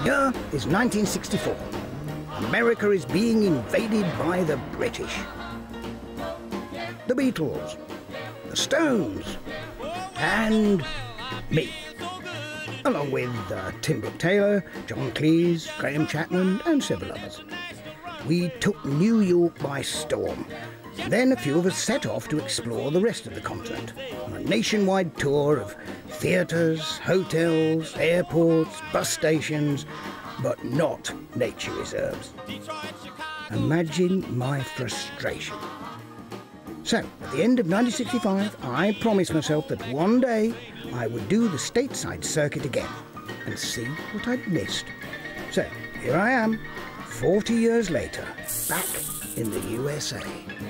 Year is 1964. America is being invaded by the British. The Beatles, the Stones, and me. Along with Tim Brooke Taylor, John Cleese, Graham Chapman and several others. We took New York by storm. Then a few of us set off to explore the rest of the continent on a nationwide tour of theatres, hotels, airports, bus stations, but not nature reserves. Imagine my frustration. So, at the end of 1965, I promised myself that one day I would do the stateside circuit again and see what I'd missed. So, here I am, 40 years later, back in the USA.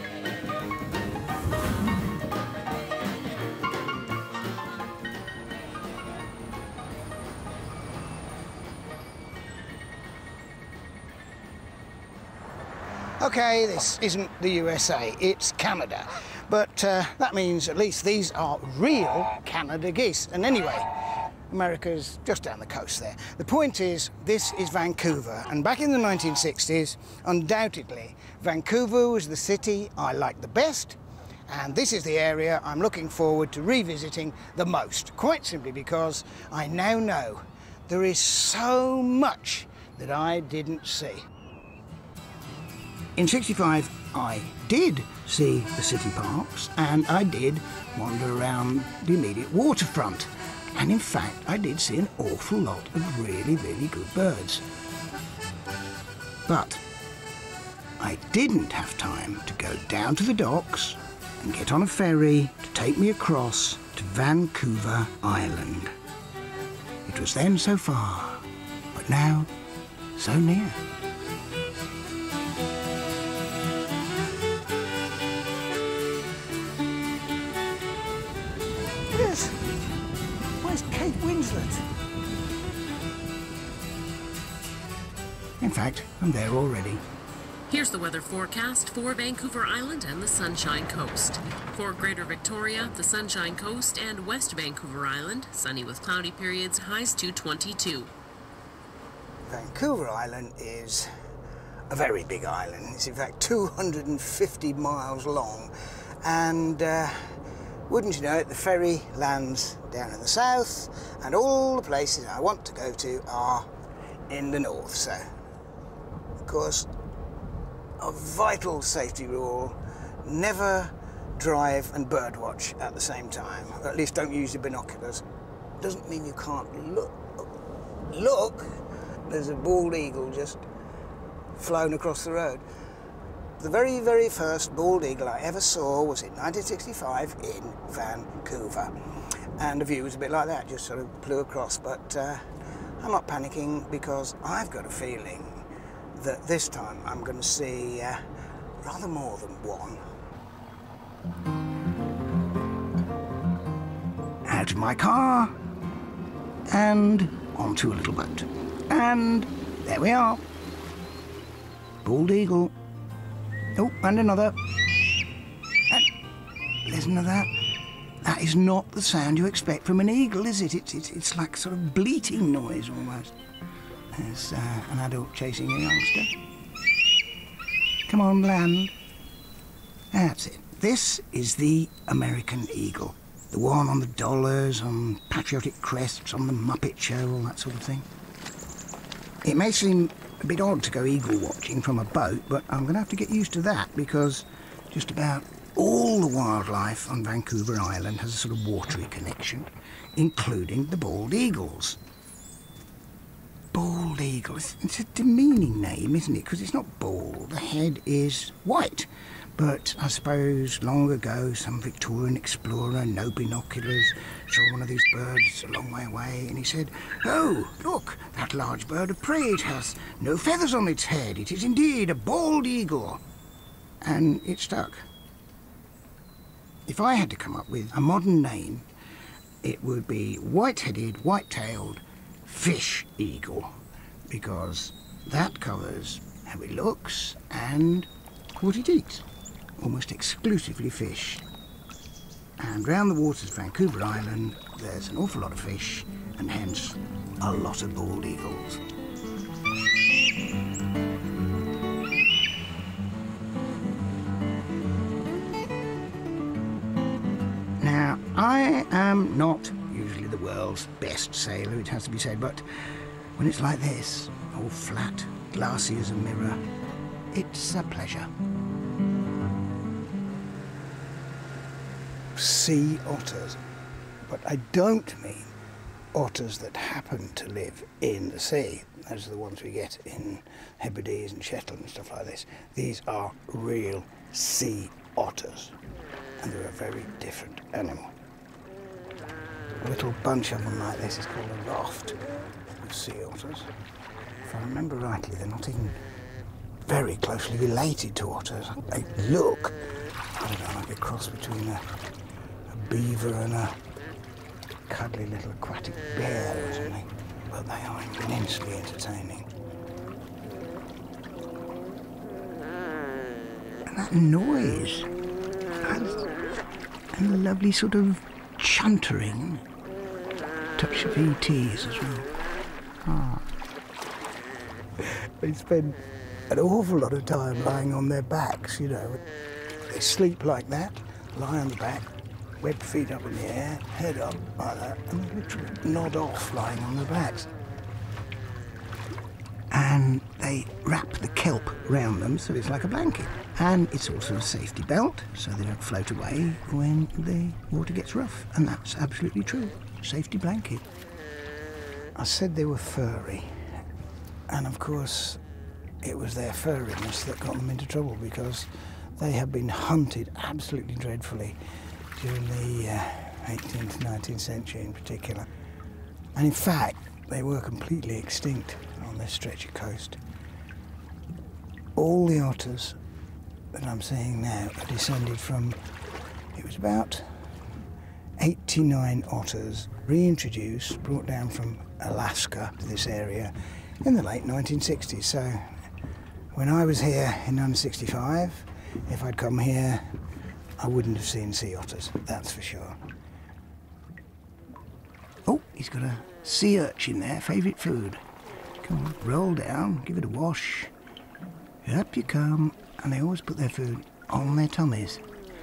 OK, this isn't the USA, it's Canada. But that means at least these are real Canada geese. And anyway, America's just down the coast there. The point is, this is Vancouver. And back in the 1960s, undoubtedly, Vancouver was the city I liked the best. And this is the area I'm looking forward to revisiting the most. Quite simply because I now know there is so much that I didn't see. In '65, I did see the city parks and I did wander around the immediate waterfront. And in fact, I did see an awful lot of really, really good birds. But I didn't have time to go down to the docks and get on a ferry to take me across to Vancouver Island. It was then so far, but now so near. Where's Kate Winslet? In fact, I'm there already. Here's the weather forecast for Vancouver Island and the Sunshine Coast. For Greater Victoria, the Sunshine Coast and West Vancouver Island, sunny with cloudy periods, highs to 22. Vancouver Island is a very big island. It's in fact 250 miles long. And wouldn't you know it, the ferry lands down in the south, and all the places I want to go to are in the north. So, of course, a vital safety rule, never drive and birdwatch at the same time. Or at least don't use your binoculars. Doesn't mean you can't look. Look! There's a bald eagle just flown across the road. The very, very first bald eagle I ever saw was in 1965 in Vancouver. And the view was a bit like that, just sort of flew across. But I'm not panicking because I've got a feeling that this time I'm going to see rather more than one. Out of my car and onto a little boat. And there we are. Bald eagle. Oh, and another. And listen to that. That is not the sound you expect from an eagle, is it? It's like sort of bleating noise almost. There's an adult chasing a youngster. Come on, land. That's it. This is the American eagle. The one on the dollars, on patriotic crests, on the Muppet Show, all that sort of thing. It may seem a bit odd to go eagle watching from a boat, but I'm going to have to get used to that because just about all the wildlife on Vancouver Island has a sort of watery connection, including the bald eagles. Bald eagle, it's a demeaning name, isn't it? Because it's not bald, the head is white. But I suppose long ago some Victorian explorer, no binoculars, saw one of these birds a long way away and he said, "Oh, look, that large bird of prey, it has no feathers on its head. It is indeed a bald eagle." And it stuck. If I had to come up with a modern name, it would be white-headed, white-tailed fish eagle, because that covers how it looks and what it eats. Almost exclusively fish. And round the waters of Vancouver Island, there's an awful lot of fish, and hence a lot of bald eagles. Now, I am not usually the world's best sailor, it has to be said, but when it's like this, all flat, glassy as a mirror, it's a pleasure. Sea otters, but I don't mean otters that happen to live in the sea. Those are the ones we get in Hebrides and Shetland and stuff like this. These are real sea otters, and they're a very different animal. A little bunch of them like this is called a raft of sea otters. If I remember rightly, they're not even very closely related to otters. They look, I don't know, like a cross between a beaver and a cuddly little aquatic bear or something. But they are immensely entertaining. And that noise, and the lovely sort of chuntering, touch of ETs as well. Ah. They spend an awful lot of time lying on their backs, you know. They sleep like that, lie on the back, webbed feet up in the air, head up like that, and they literally nod off lying on their backs. And they wrap the kelp round them so it's like a blanket. And it's also a safety belt so they don't float away when the water gets rough. And that's absolutely true. Safety blanket. I said they were furry. And of course, it was their furriness that got them into trouble because they have been hunted absolutely dreadfully during the 18th and 19th century in particular. And in fact, they were completely extinct on this stretch of coast. All the otters that I'm seeing now are descended from, it was about 89 otters reintroduced, brought down from Alaska to this area in the late 1960s. So when I was here in 1965, if I'd come here, I wouldn't have seen sea otters, that's for sure. Oh, he's got a sea urchin there, favourite food. Come on, roll down, give it a wash. Up you come, and they always put their food on their tummies.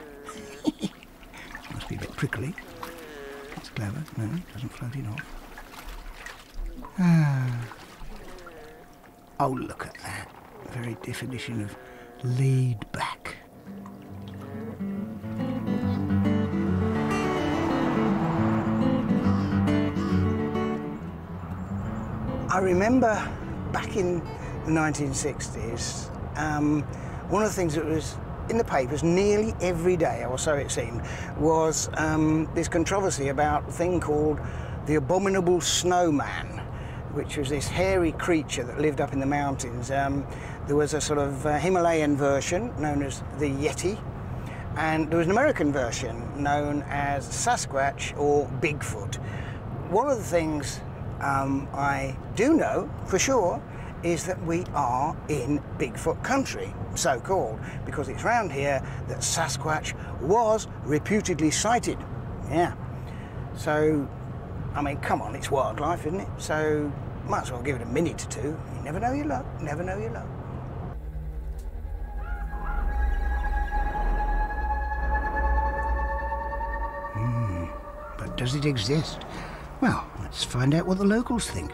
Must be a bit prickly. That's clever. No, it doesn't float it off. Ah. Oh, look at that. Very definition of laid back. I remember back in the 1960s, one of the things that was in the papers nearly every day, or so it seemed, was this controversy about a thing called the abominable snowman, which was this hairy creature that lived up in the mountains. There was a sort of Himalayan version known as the Yeti, and there was an American version known as Sasquatch or Bigfoot. One of the things I do know for sure is that we are in Bigfoot country, so-called, because it's round here that Sasquatch was reputedly sighted. Yeah. So, I mean, come on, it's wildlife, isn't it? So, might as well give it a minute or two. You never know your luck, never know your luck. But does it exist? Well, let's find out what the locals think.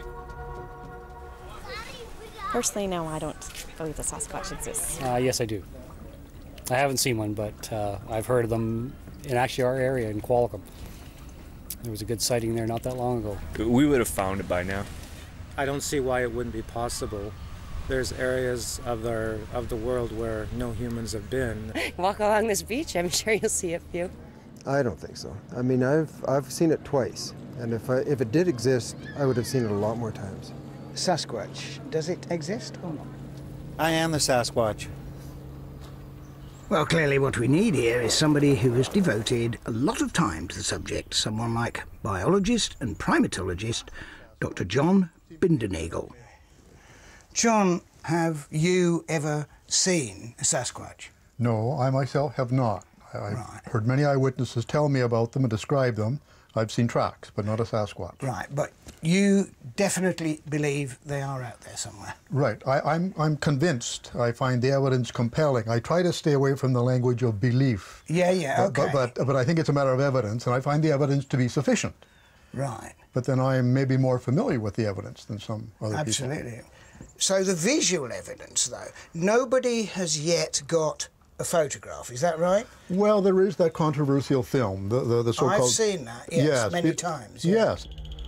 Personally, no, I don't believe the Sasquatch exists. Yes, I do. I haven't seen one, but I've heard of them in actually our area in Qualicum. There was a good sighting there not that long ago. We would have found it by now. I don't see why it wouldn't be possible. There's areas of the world where no humans have been. Walk along this beach, I'm sure you'll see a few. I don't think so. I mean, I've seen it twice, and if it did exist, I would have seen it a lot more times. Sasquatch, does it exist or not? I am the Sasquatch. Well, clearly what we need here is somebody who has devoted a lot of time to the subject, someone like biologist and primatologist Dr. John Bindernagel. John, have you ever seen a Sasquatch? No, I myself have not. I've heard many eyewitnesses tell me about them and describe them, I've seen tracks, but not a Sasquatch. Right, but you definitely believe they are out there somewhere. Right. I'm convinced. I find the evidence compelling. I try to stay away from the language of belief. Yeah, okay. But I think it's a matter of evidence, and I find the evidence to be sufficient. Right. But then I am maybe more familiar with the evidence than some other people. Absolutely. So the visual evidence, though, nobody has yet got a photograph, is that right? Well, there is that controversial film, the so-called... I've seen that, yes, many times. Yeah. Yes.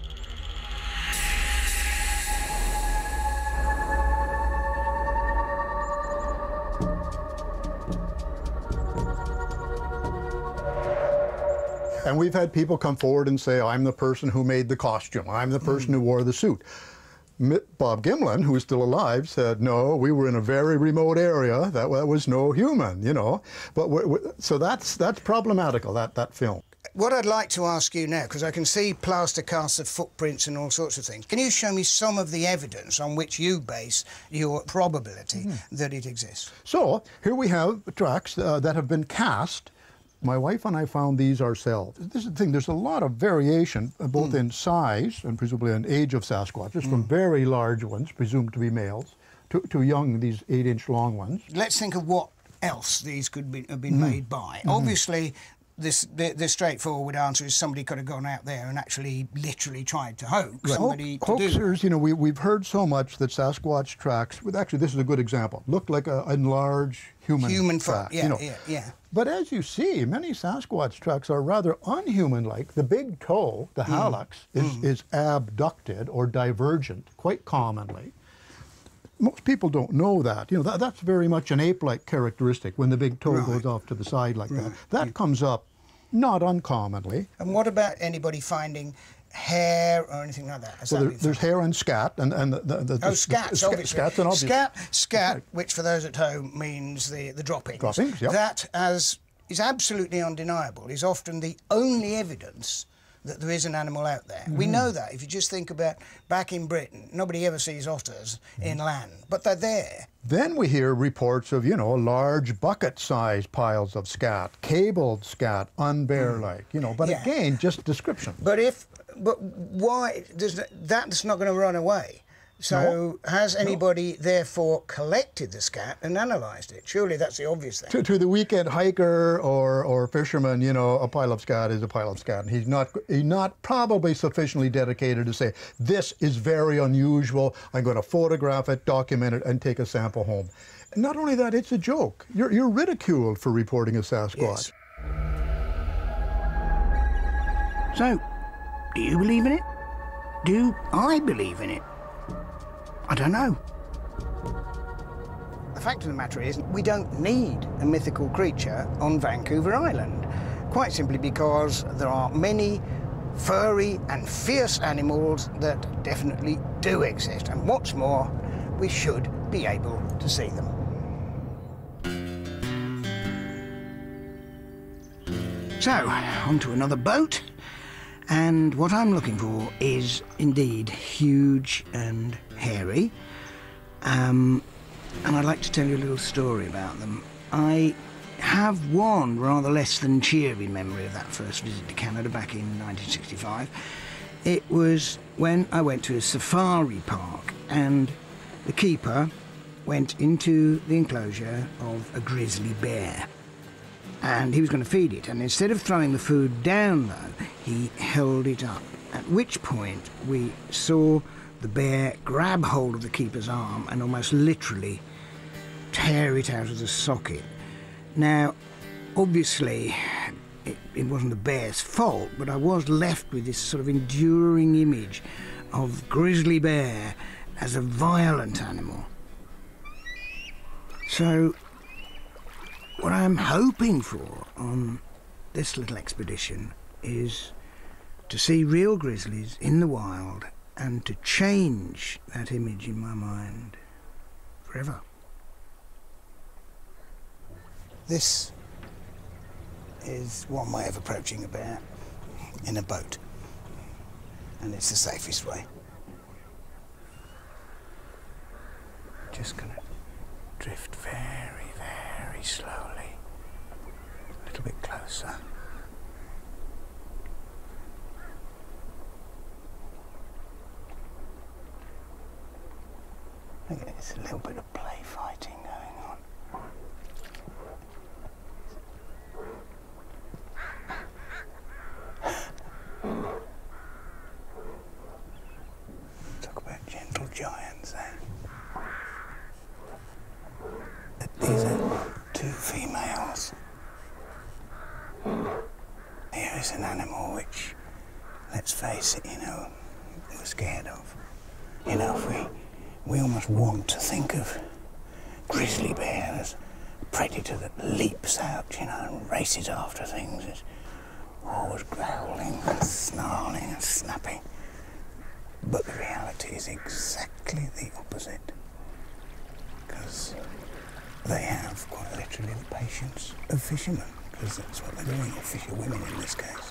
And we've had people come forward and say, I'm the person who made the costume, I'm the person who wore the suit. Bob Gimlin, who is still alive, said, no, we were in a very remote area, that was no human, you know. But so that's problematical, that film. What I'd like to ask you now, because I can see plaster casts of footprints and all sorts of things, can you show me some of the evidence on which you base your probability that it exists? So here we have tracks that have been cast. My wife and I found these ourselves. This is the thing, there's a lot of variation, both in size and presumably in age of Sasquatches, from very large ones, presumed to be males, to young, these 8-inch long ones. Let's think of what else these could have been made by. Obviously, the straightforward answer is somebody could have gone out there and actually literally tried to hoax somebody to do Hoaxers, you know, we've heard so much that Sasquatch tracks, actually this is a good example, look like an enlarged human track. Yeah, you know. yeah. But as you see, many Sasquatch tracks are rather unhuman-like. The big toe, the hallux, is abducted or divergent quite commonly. Most people don't know that. You know, that's very much an ape-like characteristic when the big toe goes off to the side like that. That comes up not uncommonly. And what about anybody finding hair or anything like that? So there's hair and scat, and scats, obviously. Scats and obvious. Scat, which for those at home means the droppings. Droppings, yeah. That, as is absolutely undeniable, is often the only evidence that there is an animal out there. We know that. If you just think about back in Britain, nobody ever sees otters inland, but they're there. Then we hear reports of, you know, large bucket-sized piles of scat, cabled scat, unbear-like, you know, but again, just description. But why? That's not going to run away. So has anybody therefore collected the scat and analysed it? Surely that's the obvious thing. To the weekend hiker or fisherman, you know, a pile of scat is a pile of scat. And he's not probably sufficiently dedicated to say, this is very unusual, I'm going to photograph it, document it, and take a sample home. Not only that, it's a joke. You're ridiculed for reporting a Sasquatch. Yes. So, do you believe in it? Do I believe in it? I don't know. The fact of the matter is, we don't need a mythical creature on Vancouver Island, quite simply because there are many furry and fierce animals that definitely do exist, and what's more, we should be able to see them. So, onto another boat. And what I'm looking for is indeed huge and hairy. And I'd like to tell you a little story about them. I have one rather less than cheery memory of that first visit to Canada back in 1965. It was when I went to a safari park and the keeper went into the enclosure of a grizzly bear. And he was going to feed it, and instead of throwing the food down, though, he held it up, at which point we saw the bear grab hold of the keeper's arm and almost literally tear it out of the socket. Now, obviously, it wasn't the bear's fault, but I was left with this sort of enduring image of grizzly bear as a violent animal. So, what I'm hoping for on this little expedition is to see real grizzlies in the wild and to change that image in my mind forever. This is one way of approaching a bear in a boat, and it's the safest way. Just gonna drift very, very slowly, a little bit closer. Look at it, it's a little bit of play fighting going on. Talk about gentle giants, eh? These are two females. Here is an animal which, let's face it, we're scared of. We almost want to think of grizzly bear as a predator that leaps out, and races after things. It's always growling and snarling and snapping. But the reality is exactly the opposite. Because they have quite literally the patience of fishermen, because that's what they're doing, fisher women in this case.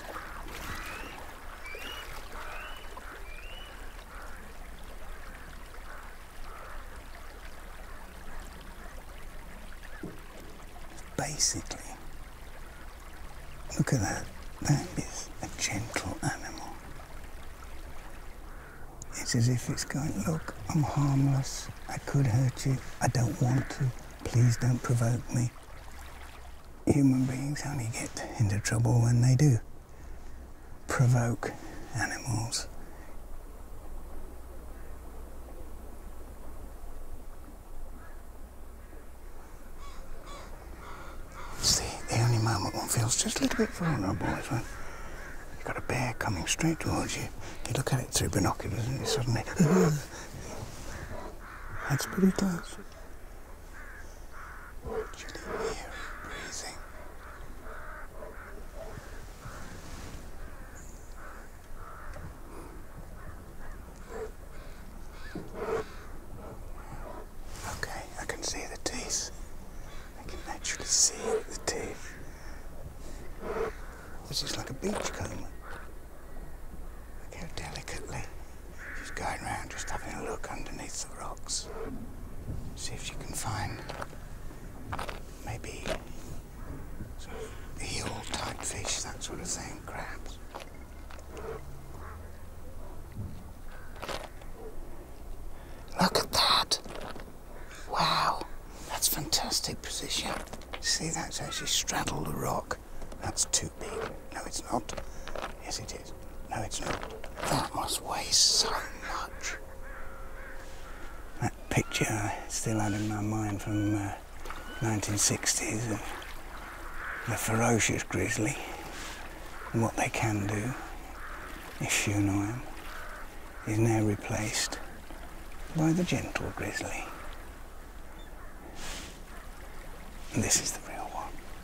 Basically, look at that. That is a gentle animal. It's as if it's going, look, I'm harmless. I could hurt you. I don't want to. Please don't provoke me. Human beings only get into trouble when they do provoke animals. It's the only moment one feels just a little bit vulnerable is when you've got a bear coming straight towards you. You look at it through binoculars and you suddenly... That's pretty close. Actually hear it breathing. Okay, I can see the teeth. I can actually see the teeth. This is like a beachcomber. Look how delicately she's going around, just having a look underneath the rocks. See if she can find maybe sort of eel-type fish, that sort of thing, crabs. Look at that! Wow, that's fantastic position. See, that's how she straddled the rock. That's too big. No, it's not. Yes, it is. No, it's not. That must weigh so much. That picture I still had in my mind from 1960s of the ferocious grizzly and what they can do if you annoy them is now replaced by the gentle grizzly. And this is the real one.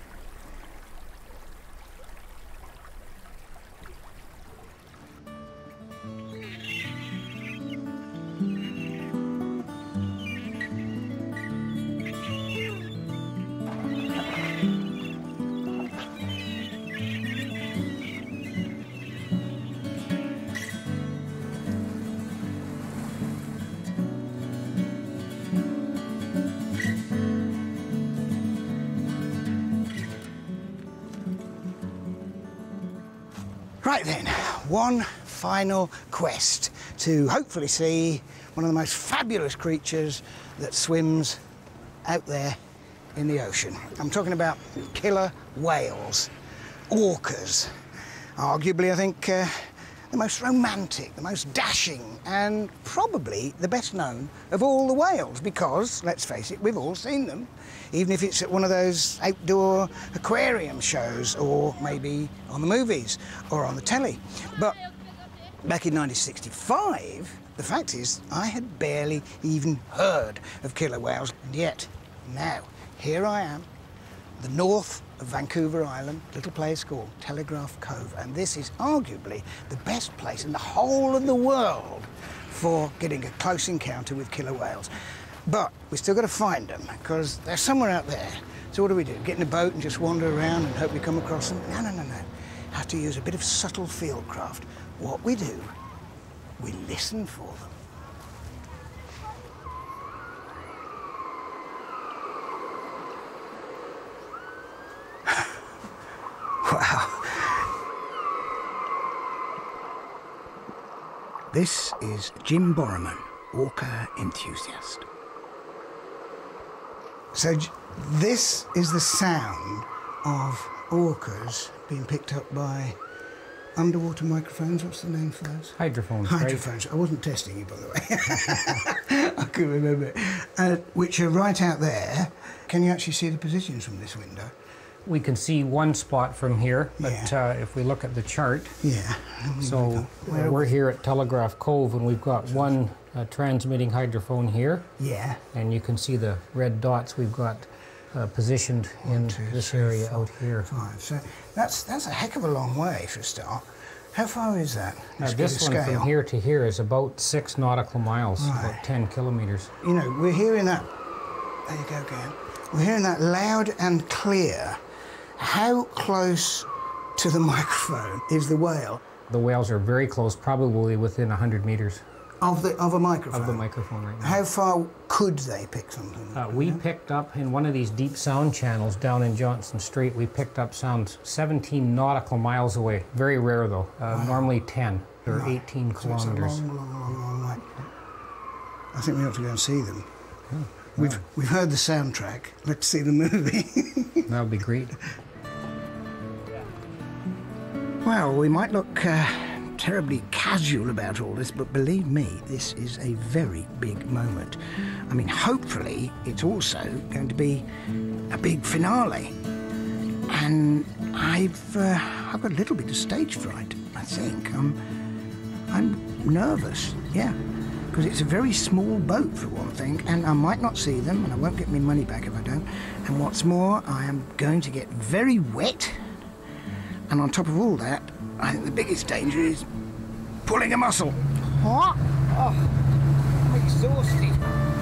Right then, one final quest to hopefully see one of the most fabulous creatures that swims out there in the ocean. I'm talking about killer whales, orcas. Arguably, I think, the most romantic, the most dashing, and probably the best known of all the whales because, let's face it, we've all seen them, even if it's at one of those outdoor aquarium shows or maybe on the movies or on the telly. But back in 1965, the fact is I had barely even heard of killer whales, and yet now here I am, the north of Vancouver Island, little place called Telegraph Cove, and this is arguably the best place in the whole of the world for getting a close encounter with killer whales. But we still got to find them because they're somewhere out there. So what do? Get in a boat and just wander around and hope we come across them? No, no, no, no. Have to use a bit of subtle fieldcraft. What we do, we listen for them. Wow. This is Jim Borman, orca enthusiast. So this is the sound of orcas being picked up by underwater microphones. What's the name for those? Hydrophones. Hydrophones. Right? I wasn't testing you, by the way. I couldn't remember. Which are right out there. Can you actually see the positions from this window? We can see one spot from here, but if we look at the chart, so we're here at Telegraph Cove, and we've got one transmitting hydrophone here. Yeah. And you can see the red dots we've got positioned in this area out here. 5. So that's a heck of a long way for a start. How far is that? This one from here to here is about 6 nautical miles, about 10 kilometers. You know, we're hearing that. There you go again. We're hearing that loud and clear. How close to the microphone is the whale? The whales are very close, probably within 100 meters. Of a microphone? Of the microphone right now. How far could they pick something? We picked up in one of these deep sound channels down in Johnson Strait, we picked up sounds 17 nautical miles away. Very rare though, normally 10 or 18 kilometers. It's a long way. I think we ought to go and see them. We've heard the soundtrack. Let's see the movie. That would be great. Well, we might look terribly casual about all this, but believe me, this is a very big moment. I mean, hopefully, it's also going to be a big finale. And I've got a little bit of stage fright, I think. I'm nervous, yeah, because it's a very small boat, for one thing, and I might not see them, and I won't get my money back if I don't. And what's more, I am going to get very wet. And on top of all that, I think the biggest danger is pulling a muscle. What? Oh, I'm exhausted.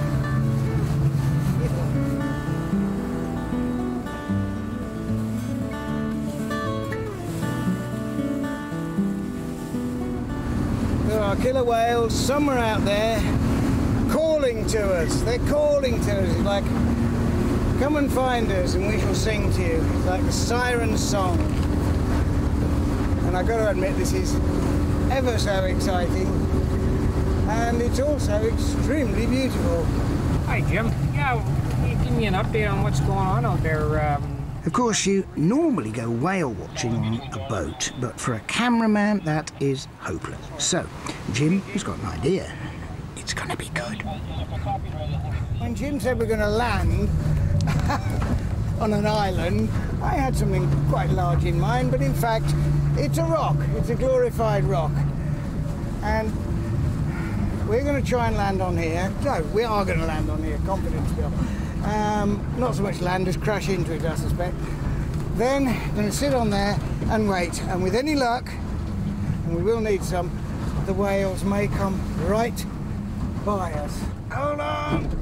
There are killer whales somewhere out there calling to us. They're calling to us. It's like, come and find us and we shall sing to you. It's like the siren song. And I've got to admit, this is ever so exciting, and it's also extremely beautiful. Hi, Jim. Yeah, can you give me an update on what's going on out there? Of course, you normally go whale watching on a boat, but for a cameraman, that is hopeless. So, Jim has got an idea. It's going to be good. When Jim said we're going to land on an island, I had something quite large in mind, but in fact, it's a rock. It's a glorified rock. And we're going to try and land on here. No, we are going to land on here, confidence still. Not so much land as crash into it, I suspect. Then, I'm going to sit on there and wait. And with any luck, and we will need some, the whales may come right by us. Hold on!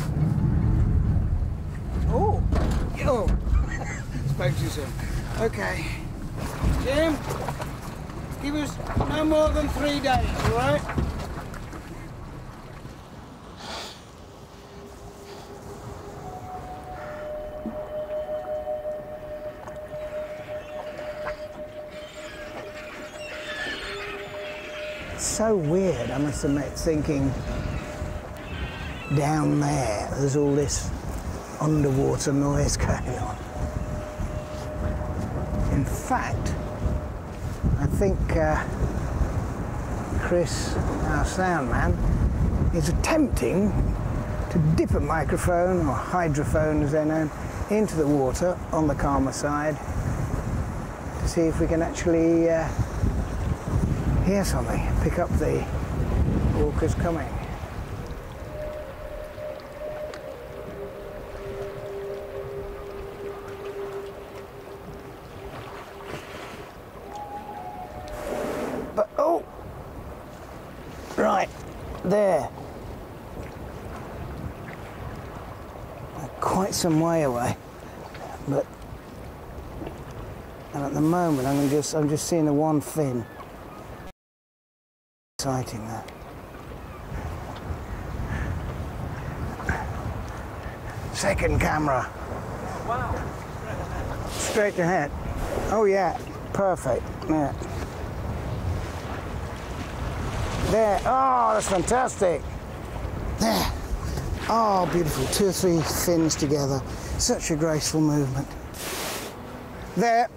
Oh! Spoke too soon. Okay. Jim, give us no more than 3 days, all right? It's so weird, I must admit, thinking down there's all this underwater noise going on. In fact, I think Chris, our sound man, is attempting to dip a microphone, or hydrophone as they're known, into the water on the calmer side to see if we can actually hear something, pick up the orcas coming. Right, there. Quite some way away, but and at the moment I'm just seeing the one fin. Exciting that. Second camera. Wow. Straight ahead. Oh yeah, perfect. Yeah. There. Oh, that's fantastic. There. Oh, beautiful. 2 or 3 fins together. Such a graceful movement. There.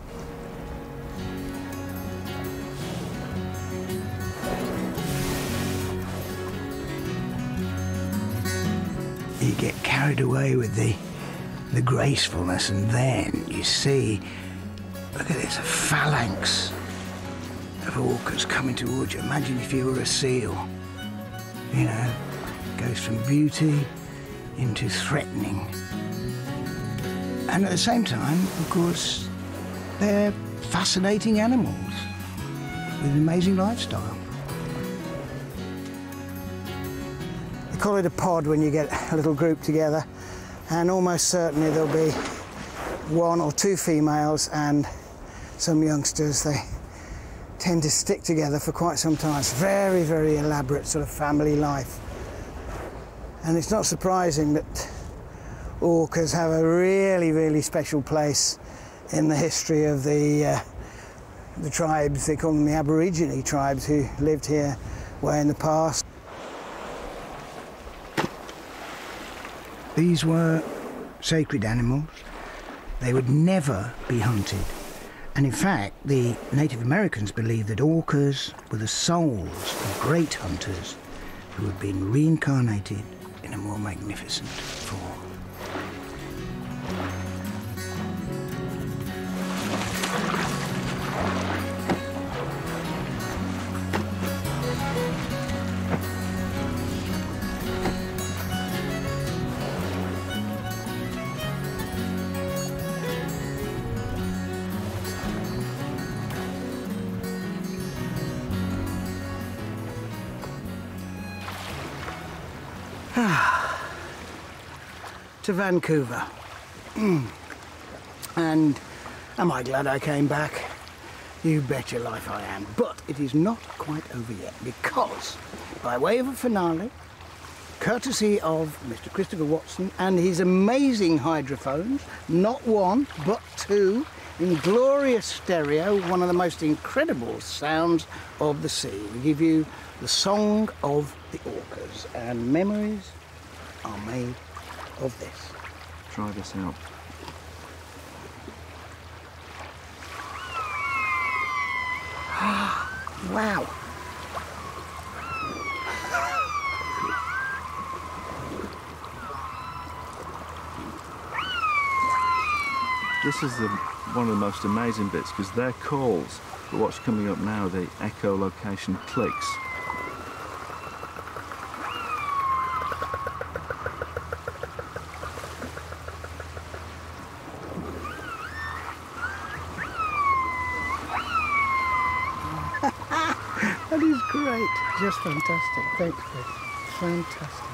You get carried away with the gracefulness, and then you see, look at this, a phalanx of orcas coming towards you. Imagine if you were a seal. You know, goes from beauty into threatening. And at the same time, of course, they're fascinating animals with an amazing lifestyle. They call it a pod when you get a little group together, and almost certainly there'll be 1 or 2 females and some youngsters. They tend to stick together for quite some time. It's very, very elaborate sort of family life. And it's not surprising that orcas have a really, really special place in the history of the tribes. They call them the Aborigine tribes who lived here way in the past. These were sacred animals. They would never be hunted. And in fact, the Native Americans believed that orcas were the souls of great hunters who had been reincarnated in a more magnificent form. To Vancouver. And am I glad I came back? You bet your life I am. But it is not quite over yet, because by way of a finale, courtesy of Mr. Christopher Watson and his amazing hydrophones, not 1 but 2, in glorious stereo, one of the most incredible sounds of the sea. We give you the song of the orcas, and memories are made of this. Try this out. Wow. This is one of the most amazing bits, because their calls, but what's coming up now, the echolocation clicks. That is great. Just fantastic. Thanks, Chris. Fantastic.